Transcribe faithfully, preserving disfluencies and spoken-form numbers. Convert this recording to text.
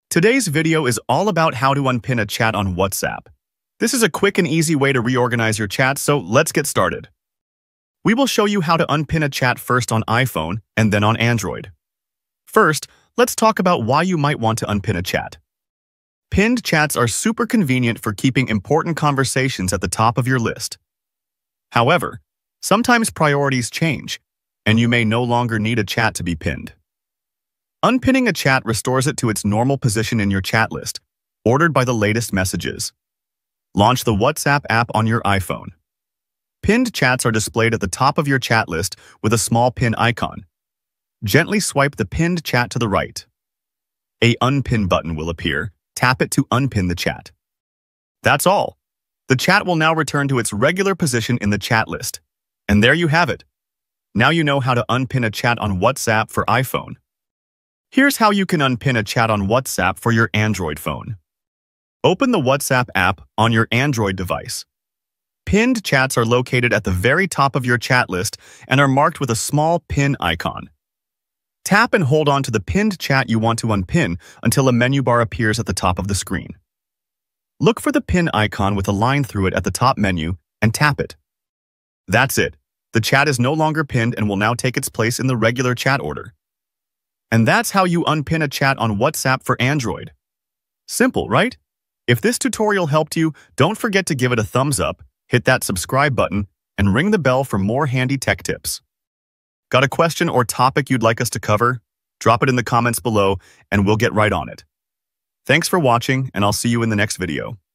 Today's video is all about how to unpin a chat on WhatsApp. This is a quick and easy way to reorganize your chat, so let's get started. We will show you how to unpin a chat first on iPhone and then on Android. First, let's talk about why you might want to unpin a chat. Pinned chats are super convenient for keeping important conversations at the top of your list. However, sometimes priorities change, and you may no longer need a chat to be pinned. Unpinning a chat restores it to its normal position in your chat list, ordered by the latest messages. Launch the WhatsApp app on your iPhone. Pinned chats are displayed at the top of your chat list with a small pin icon. Gently swipe the pinned chat to the right. A Unpin button will appear. Tap it to unpin the chat. That's all. The chat will now return to its regular position in the chat list. And there you have it. Now you know how to unpin a chat on WhatsApp for iPhone. Here's how you can unpin a chat on WhatsApp for your Android phone. Open the WhatsApp app on your Android device. Pinned chats are located at the very top of your chat list and are marked with a small pin icon. Tap and hold on to the pinned chat you want to unpin until a menu bar appears at the top of the screen. Look for the pin icon with a line through it at the top menu and tap it. That's it. The chat is no longer pinned and will now take its place in the regular chat order. And that's how you unpin a chat on WhatsApp for Android. Simple, right? If this tutorial helped you, don't forget to give it a thumbs up, hit that subscribe button, and ring the bell for more handy tech tips. Got a question or topic you'd like us to cover? Drop it in the comments below, and we'll get right on it. Thanks for watching, and I'll see you in the next video.